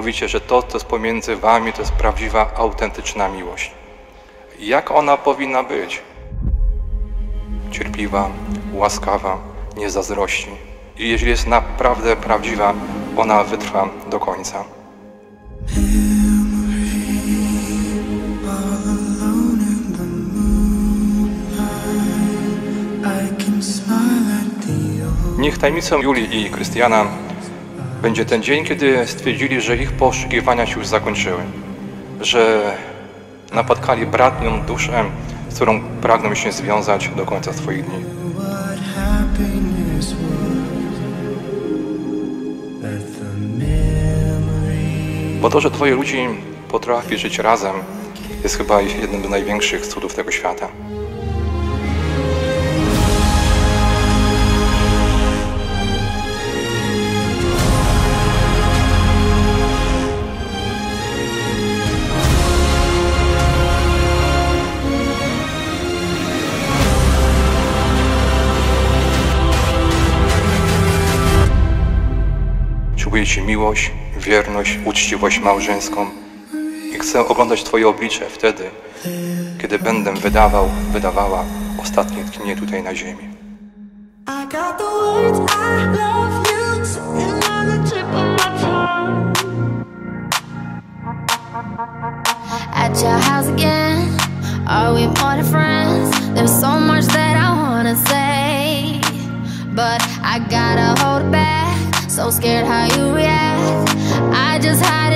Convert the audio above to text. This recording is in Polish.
mówicie, że to, co jest pomiędzy wami, to jest prawdziwa, autentyczna miłość. Jak ona powinna być? Cierpliwa, łaskawa, nie zazdrości. I jeżeli jest naprawdę prawdziwa, ona wytrwa do końca. Niech tajemnicą Julii i Krystiana będzie ten dzień, kiedy stwierdzili, że ich poszukiwania się już zakończyły, że napotkali bratnią duszę, z którą pragną się związać do końca swoich dni. Bo to, że dwoje ludzi potrafi żyć razem, jest chyba jednym z największych cudów tego świata. Czuję Ci miłość, wierność, uczciwość małżeńską i chcę oglądać Twoje oblicze wtedy, kiedy będę wydawała ostatnie dnie tutaj na ziemi. At your house again, are we more than friends? There's so much that I wanna say, but I gotta hold back. So scared how you react. I just hide it.